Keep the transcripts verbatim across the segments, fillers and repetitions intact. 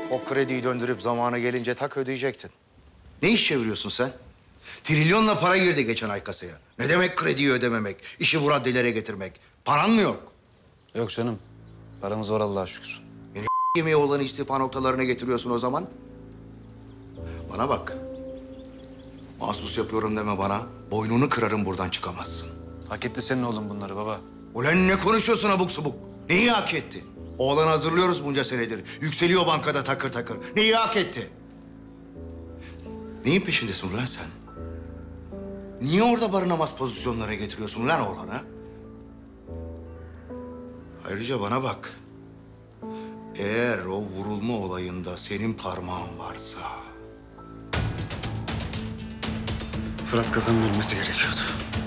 O krediyi döndürüp zamanı gelince tak ödeyecektin. Ne iş çeviriyorsun sen? Trilyonla para girdi geçen ay kasaya. Ne demek krediyi ödememek, işi bu raddelere getirmek? Paran mı yok? Yok canım. Paramız var Allah'a şükür. Beni yemeği olan istifa noktalarına getiriyorsun o zaman. Bana bak. Mahsus yapıyorum deme bana. Boynunu kırarım, buradan çıkamazsın. Hak etti senin oğlum bunları baba. Ulan ne konuşuyorsun abuk subuk? Neyi hak etti? Oğlanı hazırlıyoruz bunca senedir. Yükseliyor bankada takır takır. Neyi hak etti? Neyin peşindesin ulan sen? Niye orada barınamaz pozisyonlara getiriyorsun lan oğlanı? Ayrıca bana bak. Eğer o vurulma olayında senin parmağın varsa... Fırat Kazan'ın ölmesi gerekiyordu.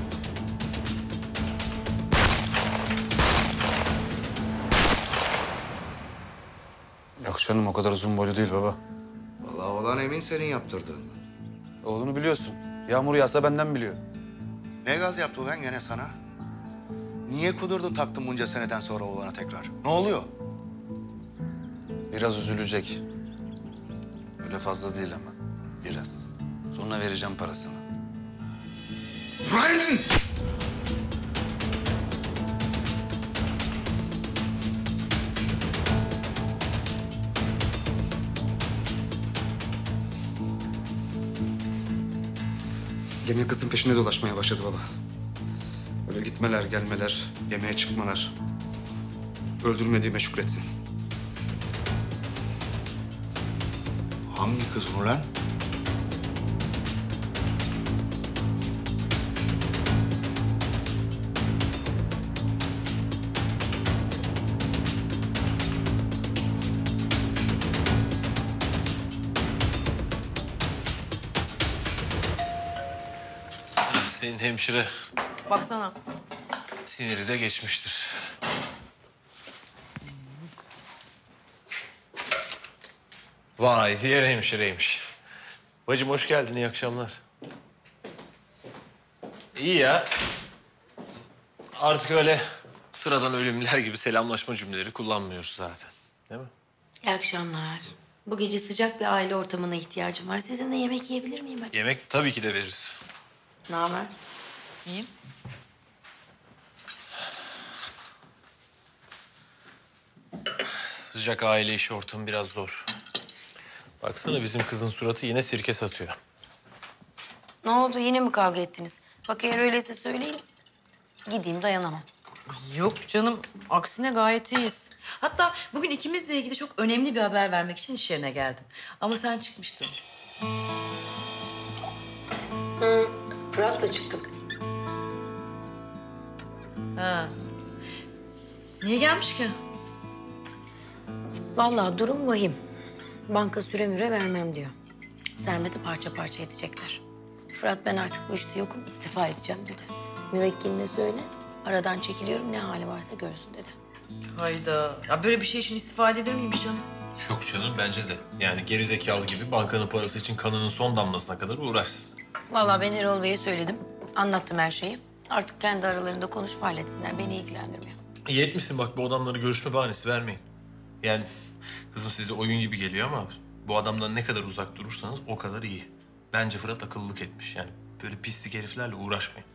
Yok canım, o kadar uzun boylu değil baba. Vallahi olan emin senin yaptırdığın. Oğlunu biliyorsun. Yağmur yağsa benden biliyor. Ne gaz yaptı ulan gene sana? Niye kudurdun taktın bunca seneden sonra oğlana tekrar? Ne oluyor? Biraz üzülecek. Öyle fazla değil ama. Biraz. Sonra vereceğim parasını. Lan! Gene kızın peşine dolaşmaya başladı baba. Böyle gitmeler, gelmeler, yemeğe çıkmalar. Öldürmediğime şükretsin. Hangi kız ulan? Senin hemşire Baksana. siniri de geçmiştir. Vay, diğer hemşireymiş. Bacım hoş geldin, iyi akşamlar. İyi ya. Artık öyle sıradan ölümler gibi selamlaşma cümleleri kullanmıyoruz zaten. Değil mi? İyi akşamlar. Bu gece sıcak bir aile ortamına ihtiyacım var. Sizinle yemek yiyebilir miyim acaba? Yemek tabii ki de veririz. Ne haber? İyiyim. Sıcak aile işi ortamı biraz zor. Baksana bizim kızın suratı yine sirke satıyor. Ne oldu? Yine mi kavga ettiniz? Bak eğer öyleyse söyleyin. Gideyim, dayanamam. Yok canım, aksine gayet iyiyiz. Hatta bugün ikimizle ilgili çok önemli bir haber vermek için iş yerine geldim. Ama sen çıkmıştın. Hı, Fırat'la çıktık. Ha. Niye gelmiş ki? Vallahi durum vahim. Banka süre müre vermem diyor. Sermet'i parça parça edecekler. Fırat ben artık bu işte yokum, istifa edeceğim dedi. Müvekkiline söyle, aradan çekiliyorum, ne hali varsa görsün dedi. Hayda. Ya böyle bir şey için istifa edilir miymiş canım? Yok canım, bence de. Yani geri zekalı gibi bankanın parası için kanının son damlasına kadar uğraşsın. Vallahi ben Erol Bey'e söyledim, anlattım her şeyi. Artık kendi aralarında konuşup halletsinler, beni ilgilendirmiyor. İyi etmişsin bak, bu adamlara görüşme bahanesi vermeyin. Yani kızım size oyun gibi geliyor ama bu adamdan ne kadar uzak durursanız o kadar iyi. Bence Fırat akıllılık etmiş. Yani böyle pislik heriflerle uğraşmayın.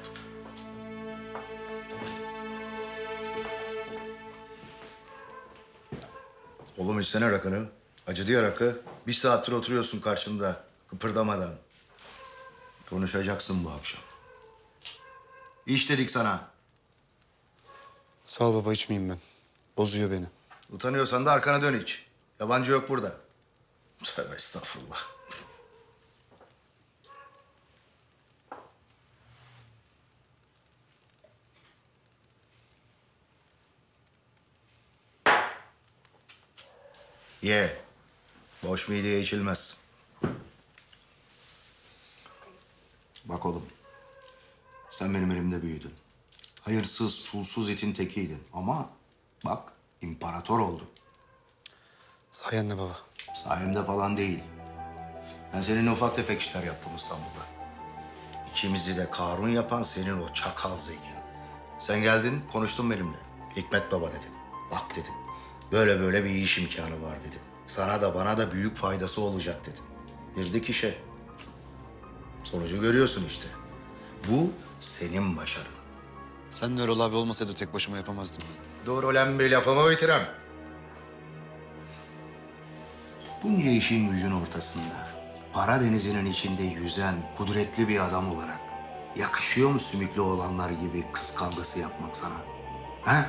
Oğlum içsene rakını. Acıdı ya rakı. Bir saattir oturuyorsun karşımda kıpırdamadan. Konuşacaksın bu akşam. İç dedik sana. Sağ ol baba, içmeyeyim ben. Bozuyor beni. Utanıyorsan da arkana dön iç. Yabancı yok burada. Tövbe estağfurullah. Ye. Boş mideye içilmez. Bak oğlum. Sen benim elimde büyüdün. Hayırsız, çulsuz itin tekiydin. Ama bak imparator oldun. Sayende baba. Sayemde falan değil. Ben seninle ufak tefek işler yaptım İstanbul'da. İkimizi de Karun yapan senin o çakal Zeki. Sen geldin, konuştun benimle. Hikmet Baba dedin. Bak dedin. Böyle böyle bir iş imkanı var dedin. Sana da bana da büyük faydası olacak dedim. Girdik işe. Sonucu görüyorsun işte. Bu senin başarın. Sen de Erol abi olmasaydı tek başıma yapamazdım ben. Doğru olan bir lafımı bitirem. Bunca işin gücün ortasında, para denizinin içinde yüzen kudretli bir adam olarak yakışıyor mu sümüklü olanlar gibi kız kavgası yapmak sana? Ha?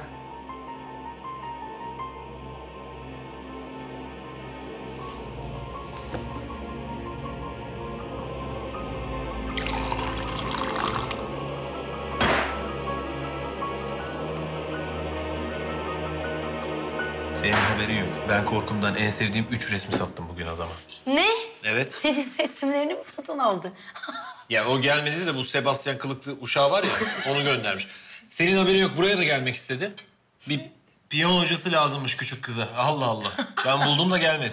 Senin haberi yok. Ben korkumdan en sevdiğim üç resmi sattım bugün adama. Ne? Evet. Senin resimlerini mi satın aldı? Ya o gelmedi de bu Sebastian kılıklı uşağı var ya, onu göndermiş. Senin haberin yok, buraya da gelmek istedi. Bir piyano hocası lazımmış küçük kıza. Allah Allah. Ben buldum da gelmedi.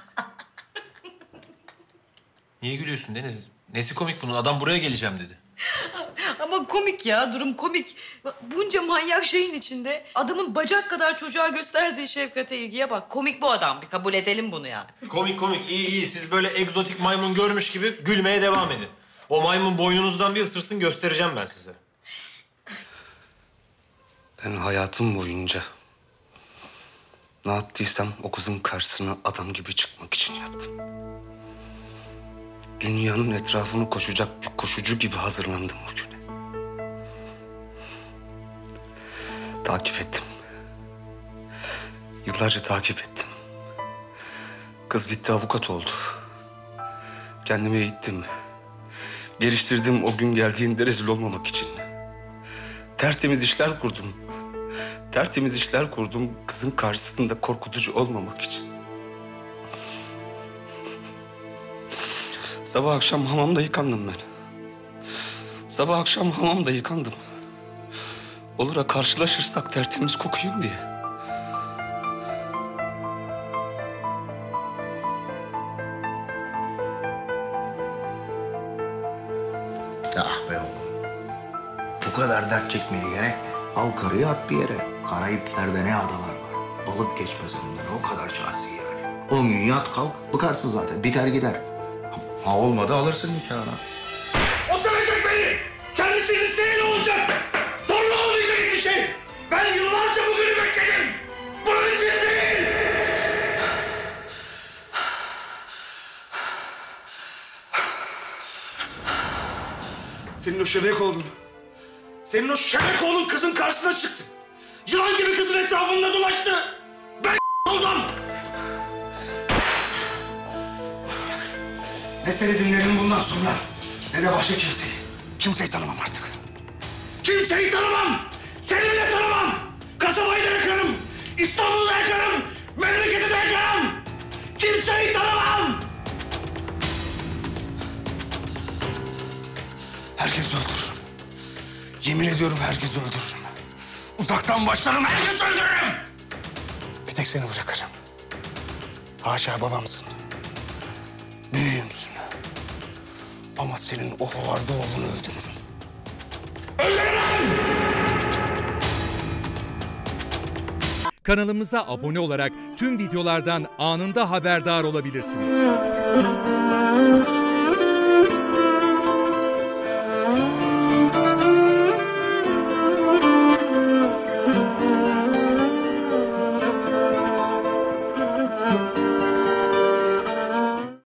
Niye gülüyorsun Deniz? Nesi komik bunun? Adam buraya geleceğim dedi. Ama komik ya, durum komik. Bunca manyak şeyin içinde adamın bacak kadar çocuğa gösterdiği şefkate, ilgiye bak. Komik bu adam, bir kabul edelim bunu yani. Komik komik, iyi iyi. Siz böyle egzotik maymun görmüş gibi gülmeye devam edin. O maymun boynunuzdan bir ısırsın, göstereceğim ben size. Ben hayatım boyunca ne yaptıysam o kızın karşısına adam gibi çıkmak için yaptım. Dünyanın etrafını koşacak bir koşucu gibi hazırlandım bugüne. Takip ettim. Yıllarca takip ettim. Kız gitti avukat oldu. Kendimi eğittim. Geliştirdim o gün geldiğinde rezil olmamak için. Tertemiz işler kurdum. Tertemiz işler kurdum kızın karşısında korkutucu olmamak için. Sabah akşam hamamda yıkandım ben. Sabah akşam hamamda yıkandım. Olur'a karşılaşırsak tertemiz kokuyum diye. Ah be oğlum. Bu kadar dert çekmeye gerek mi? Al karıyı at bir yere. Karayipler'de ne adalar var. Balık geçmez önünden. O kadar şahsi yani. On gün yat kalk. Bıkarsın zaten. Biter gider. Ha olmadı alırsın nikahına. O sevecek beni. Kendisinin isteğiyle olacak. Zorla olmayacak bir şey. Ben yıllarca bugünü bekledim. Bunun için değil. Senin o şebek oğlun. Senin o şebek oğlun kızın karşısına çıktı. Yılan gibi kızın etrafında dolaştı. Ben oldum. Ne seni dinlerim bundan sonra, ne de başka kimseyi. Kimseyi tanımam artık. Kimseyi tanımam. Seni bile tanımam. Kasabayı da yakarım. İstanbul'u da yakarım. Memleketi de yakarım. Kimseyi tanımam. Herkes öldürürüm. Yemin ediyorum herkes öldürürüm. Uzaktan başlarım, herkes öldürürüm. Bir tek seni bırakırım. Haşa babamsın. Büyüğümsün. Ama senin o havarda oğlunu öldürürüm. Öldürürüm! Kanalımıza abone olarak tüm videolardan anında haberdar olabilirsiniz.